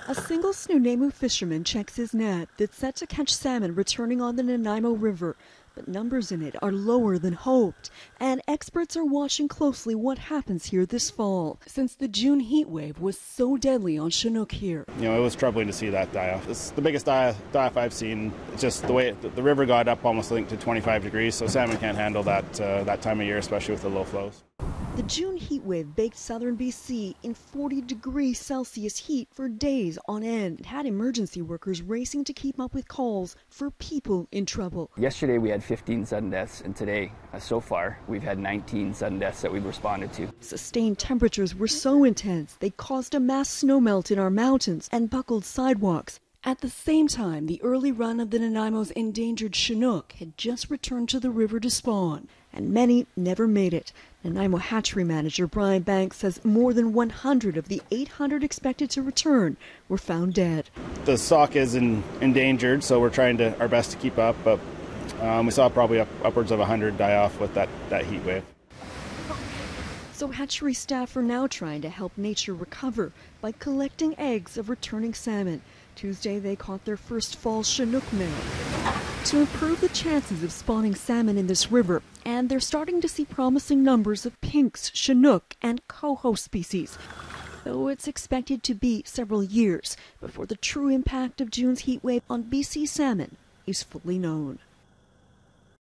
A single Nanaimo fisherman checks his net that's set to catch salmon returning on the Nanaimo River. But numbers in it are lower than hoped, and experts are watching closely what happens here this fall, since the June heat wave was so deadly on Chinook here. You know, it was troubling to see that die off. It's the biggest die off I've seen. It's just the way the river got up almost linked to 25 degrees, so salmon can't handle that time of year, especially with the low flows. The June heat wave baked southern BC in 40°C heat for days on end. It had emergency workers racing to keep up with calls for people in trouble. Yesterday we had 15 sudden deaths, and today, so far, we've had 19 sudden deaths that we've responded to. Sustained temperatures were so intense they caused a mass snowmelt in our mountains and buckled sidewalks. At the same time, the early run of the Nanaimo's endangered Chinook had just returned to the river to spawn, and many never made it. Nanaimo hatchery manager Brian Banks says more than 100 of the 800 expected to return were found dead. The sock is endangered, so we're trying our best to keep up, but we saw probably upwards of 100 die off with that heat wave. So hatchery staff are now trying to help nature recover by collecting eggs of returning salmon. Tuesday, they caught their first fall Chinook male to improve the chances of spawning salmon in this river, and they're starting to see promising numbers of pinks, Chinook, and coho species, though it's expected to be several years before the true impact of June's heat wave on BC salmon is fully known.